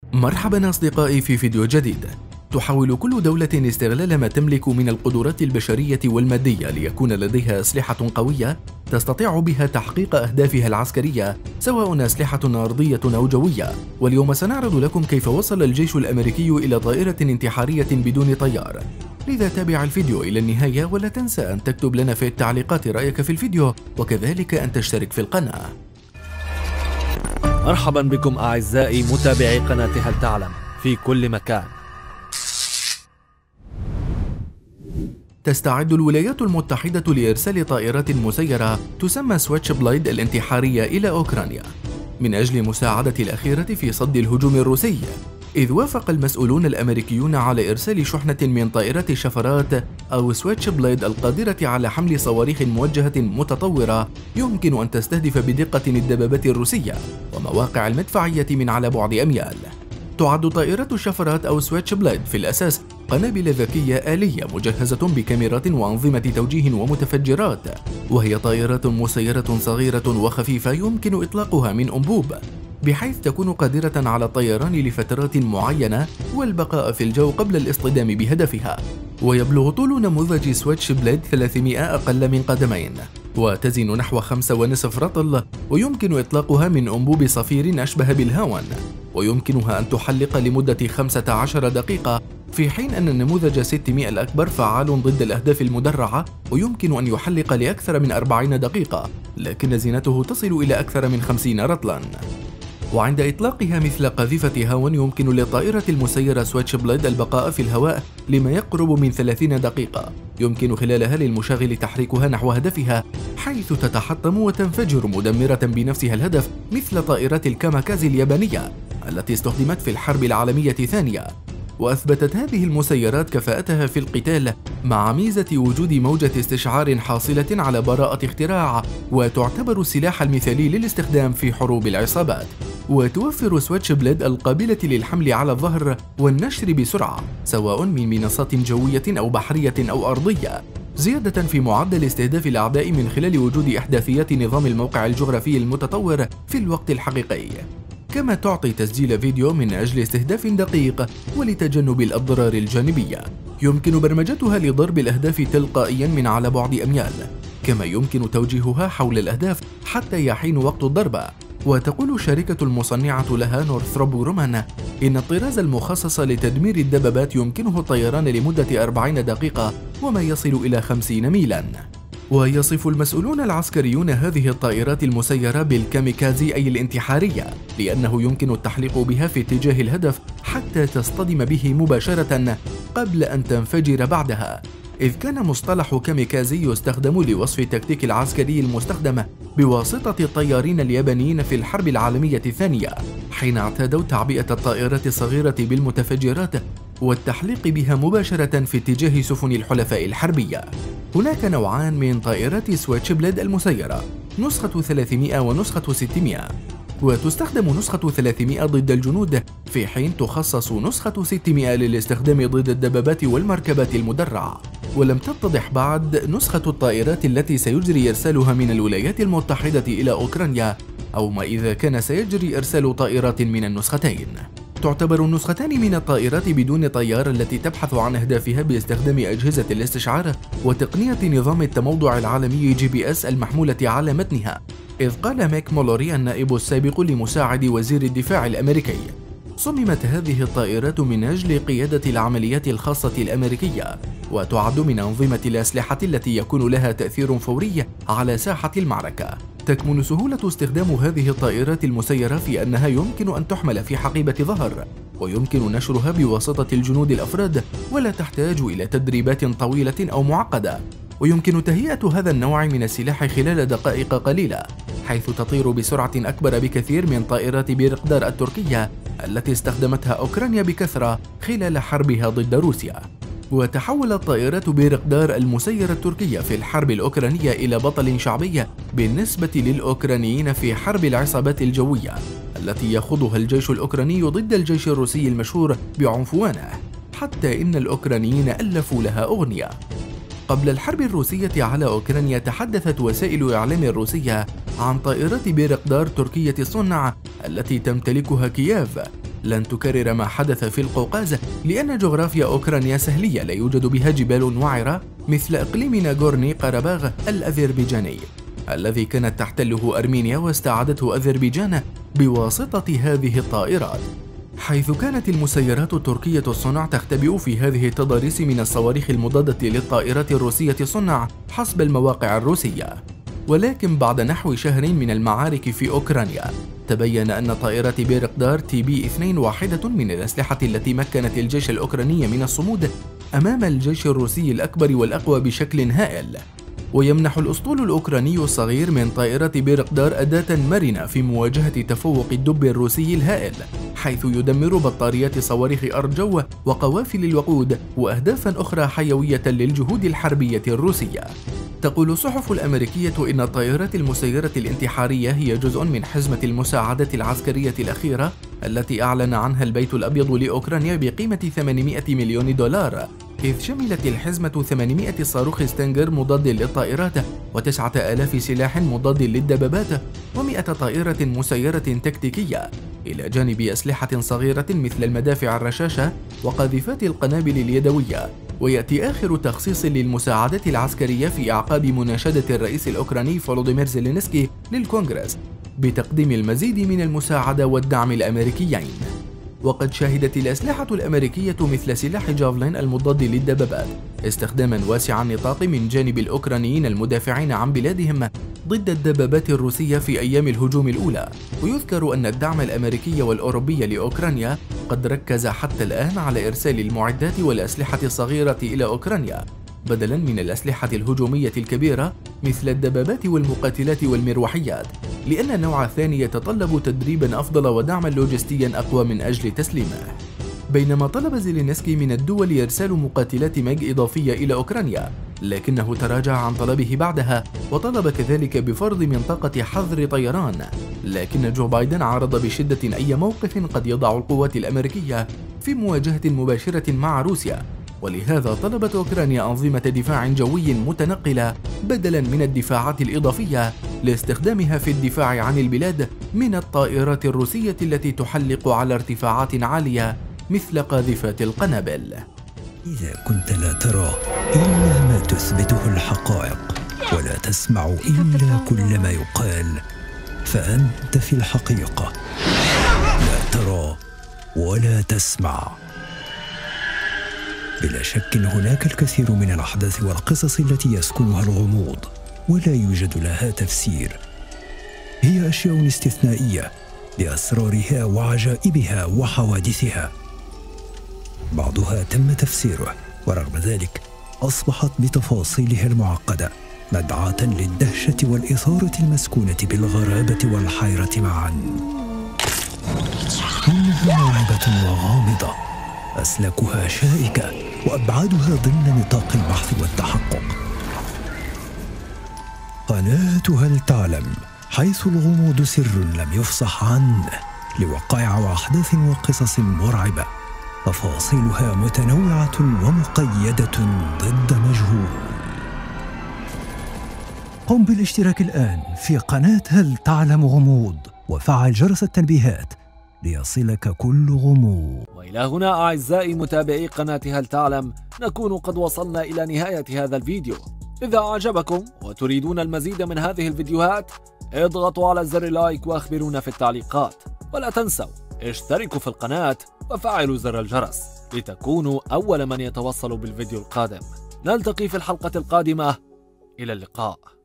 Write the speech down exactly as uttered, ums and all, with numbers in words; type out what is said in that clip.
مرحبا أصدقائي في فيديو جديد. تحاول كل دولة استغلال ما تملك من القدرات البشرية والمادية ليكون لديها أسلحة قوية تستطيع بها تحقيق أهدافها العسكرية، سواء أسلحة أرضية أو جوية. واليوم سنعرض لكم كيف وصل الجيش الأمريكي إلى طائرة انتحارية بدون طيار. لذا تابع الفيديو إلى النهاية، ولا تنسى أن تكتب لنا في التعليقات رأيك في الفيديو، وكذلك أن تشترك في القناة. مرحبا بكم أعزائي متابعي قناة هل تعلم في كل مكان. تستعد الولايات المتحدة لإرسال طائرات مسيرة تسمى سويتش بلايد الانتحارية إلى أوكرانيا من أجل مساعدة الأخيرة في صد الهجوم الروسي، إذ وافق المسؤولون الأمريكيون على إرسال شحنة من طائرات الشفرات أو سويتش بلايد القادرة على حمل صواريخ موجهة متطورة يمكن أن تستهدف بدقة الدبابات الروسية ومواقع المدفعية من على بعد أميال. تعد طائرة الشفرات أو سويتش بلايد في الأساس قنابل ذكية آلية مجهزة بكاميرات وأنظمة توجيه ومتفجرات، وهي طائرات مسيرة صغيرة وخفيفة يمكن إطلاقها من أنبوب، بحيث تكون قادرة على الطيران لفترات معينة والبقاء في الجو قبل الاصطدام بهدفها. ويبلغ طول نموذج سويتش بلايد ثلاثمائة أقل من قدمين، وتزن نحو خمسة ونصف رطل، ويمكن إطلاقها من أنبوب صفير أشبه بالهاون، ويمكنها أن تحلق لمدة خمسة عشر دقيقة، في حين أن النموذج ستمائة الأكبر فعال ضد الأهداف المدرعة ويمكن أن يحلق لأكثر من أربعين دقيقة، لكن زينته تصل إلى أكثر من خمسين رطلا. وعند إطلاقها مثل قذيفة هاون يمكن للطائرة المسيرة سويتش بلايد البقاء في الهواء لما يقرب من ثلاثين دقيقة، يمكن خلالها للمشغل تحريكها نحو هدفها حيث تتحطم وتنفجر مدمرة بنفسها الهدف، مثل طائرات الكاميكازي اليابانية التي استخدمت في الحرب العالمية الثانية. وأثبتت هذه المسيرات كفاءتها في القتال مع ميزة وجود موجة استشعار حاصلة على براءة اختراع، وتعتبر السلاح المثالي للاستخدام في حروب العصابات. وتوفر سويتش بلايد القابلة للحمل على الظهر والنشر بسرعة، سواء من منصات جوية أو بحرية أو أرضية، زيادة في معدل استهداف الأعداء من خلال وجود إحداثيات نظام الموقع الجغرافي المتطور في الوقت الحقيقي. كما تعطي تسجيل فيديو من أجل استهداف دقيق ولتجنب الأضرار الجانبية. يمكن برمجتها لضرب الأهداف تلقائيا من على بعد أميال، كما يمكن توجيهها حول الأهداف حتى يحين وقت الضربة. وتقول الشركة المصنعة لها نورثروب جرومان إن الطراز المخصص لتدمير الدبابات يمكنه الطيران لمدة أربعين دقيقة وما يصل إلى خمسين ميلا. ويصف المسؤولون العسكريون هذه الطائرات المسيرة بالكاميكازي أي الانتحارية، لأنه يمكن التحليق بها في اتجاه الهدف حتى تصطدم به مباشرة قبل أن تنفجر بعدها، إذ كان مصطلح كاميكازي يستخدم لوصف التكتيك العسكري المستخدم بواسطة الطيارين اليابانيين في الحرب العالمية الثانية، حين اعتادوا تعبئة الطائرات الصغيرة بالمتفجرات والتحليق بها مباشرة في اتجاه سفن الحلفاء الحربية. هناك نوعان من طائرات سويتش بلايد المسيرة، نسخة ثلاثمائة ونسخة ستمائة، وتستخدم نسخة ثلاثمائة ضد الجنود، في حين تخصص نسخة ستمائة للاستخدام ضد الدبابات والمركبات المدرعة. ولم تتضح بعد نسخة الطائرات التي سيجري إرسالها من الولايات المتحدة إلى أوكرانيا، أو ما إذا كان سيجري إرسال طائرات من النسختين. تعتبر النسختان من الطائرات بدون طيار التي تبحث عن أهدافها باستخدام أجهزة الاستشعار وتقنية نظام التموضع العالمي جي بي إس المحمولة على متنها، إذ قال ميك مولوري النائب السابق لمساعد وزير الدفاع الأمريكي: صممت هذه الطائرات من أجل قيادة العمليات الخاصة الأمريكية، وتعد من أنظمة الأسلحة التي يكون لها تأثير فوري على ساحة المعركة. تكمن سهولة استخدام هذه الطائرات المسيرة في أنها يمكن أن تحمل في حقيبة ظهر، ويمكن نشرها بواسطة الجنود الأفراد، ولا تحتاج إلى تدريبات طويلة أو معقدة. ويمكن تهيئة هذا النوع من السلاح خلال دقائق قليلة، حيث تطير بسرعة أكبر بكثير من طائرات بيرقدار التركية التي استخدمتها أوكرانيا بكثرة خلال حربها ضد روسيا. وتحولت طائرات بيرقدار المسيرة التركية في الحرب الأوكرانية إلى بطل شعبي بالنسبة للأوكرانيين في حرب العصابات الجوية التي يخوضها الجيش الأوكراني ضد الجيش الروسي المشهور بعنفوانه، حتى إن الأوكرانيين ألفوا لها أغنية. قبل الحرب الروسية على أوكرانيا تحدثت وسائل إعلام روسية عن طائرات بيرقدار تركية الصنع التي تمتلكها كييف، لن تكرر ما حدث في القوقاز، لأن جغرافيا أوكرانيا سهلية لا يوجد بها جبال وعرة مثل إقليم ناغورني قرباغ الأذربيجاني الذي كانت تحتله أرمينيا واستعادته أذربيجان بواسطة هذه الطائرات، حيث كانت المسيرات التركية الصنع تختبئ في هذه التضاريس من الصواريخ المضادة للطائرات الروسية الصنع حسب المواقع الروسية. ولكن بعد نحو شهر من المعارك في أوكرانيا تبين أن طائرات بيرقدار تي بي اثنين واحدة من الأسلحة التي مكنت الجيش الأوكراني من الصمود أمام الجيش الروسي الأكبر والأقوى بشكل هائل. ويمنح الأسطول الأوكراني الصغير من طائرة بيرقدار أداة مرنة في مواجهة تفوق الدب الروسي الهائل، حيث يدمر بطاريات صواريخ أرجو وقوافل الوقود وأهدافا أخرى حيوية للجهود الحربية الروسية. تقول الصحف الأمريكية إن الطائرات المسيرة الانتحارية هي جزء من حزمة المساعدة العسكرية الأخيرة التي أعلن عنها البيت الأبيض لأوكرانيا بقيمة ثمانمائة مليون دولار، إذ شملت الحزمة ثمانمائة صاروخ ستينجر مضاد للطائرات وتسعة آلاف سلاح مضاد للدبابات ومائة طائرة مسيرة تكتيكية، إلى جانب أسلحة صغيرة مثل المدافع الرشاشة وقاذفات القنابل اليدوية. ويأتي آخر تخصيص للمساعدة العسكرية في أعقاب مناشدة الرئيس الأوكراني فولوديمير زيلينسكي للكونغرس بتقديم المزيد من المساعدة والدعم الأمريكيين. وقد شهدت الأسلحة الأمريكية مثل سلاح جافلين المضاد للدبابات استخداما واسع النطاق من جانب الأوكرانيين المدافعين عن بلادهم ضد الدبابات الروسية في أيام الهجوم الأولى. ويذكر أن الدعم الأمريكي والأوروبي لأوكرانيا قد ركز حتى الآن على إرسال المعدات والأسلحة الصغيرة إلى أوكرانيا بدلا من الأسلحة الهجومية الكبيرة مثل الدبابات والمقاتلات والمروحيات، لأن النوع الثاني يتطلب تدريبا أفضل ودعما لوجستيا أقوى من أجل تسليمه. بينما طلب زيلينسكي من الدول إرسال مقاتلات ميج إضافية إلى أوكرانيا، لكنه تراجع عن طلبه بعدها وطلب كذلك بفرض منطقة حظر طيران. لكن جو بايدن عارض بشدة أي موقف قد يضع القوات الأمريكية في مواجهة مباشرة مع روسيا، ولهذا طلبت أوكرانيا أنظمة دفاع جوي متنقلة بدلا من الدفاعات الإضافية لاستخدامها في الدفاع عن البلاد من الطائرات الروسية التي تحلق على ارتفاعات عالية مثل قاذفات القنابل. إذا كنت لا ترى إلا ما تثبته الحقائق ولا تسمع إلا كل ما يقال، فأنت في الحقيقة لا ترى ولا تسمع. بلا شك هناك الكثير من الأحداث والقصص التي يسكنها الغموض ولا يوجد لها تفسير. هي أشياء استثنائية بأسرارها وعجائبها وحوادثها، بعضها تم تفسيره ورغم ذلك أصبحت بتفاصيلها المعقدة مدعاة للدهشة والإثارة المسكونة بالغرابة والحيرة معا. إنها مرعبة وغامضة، أسلاكها شائكة وأبعادها ضمن نطاق البحث والتحقق. قناة هل تعلم، حيث الغموض سر لم يفصح عنه لوقائع وأحداث وقصص مرعبة تفاصيلها متنوعة ومقيدة ضد مجهول. قم بالاشتراك الآن في قناة هل تعلم غموض وفعل جرس التنبيهات ليصلك كل غموض. وإلى هنا أعزائي متابعي قناة هل تعلم نكون قد وصلنا إلى نهاية هذا الفيديو. إذا أعجبكم وتريدون المزيد من هذه الفيديوهات اضغطوا على زر لايك واخبرونا في التعليقات، ولا تنسوا اشتركوا في القناة وفعلوا زر الجرس لتكونوا أول من يتوصل بالفيديو القادم. نلتقي في الحلقة القادمة، إلى اللقاء.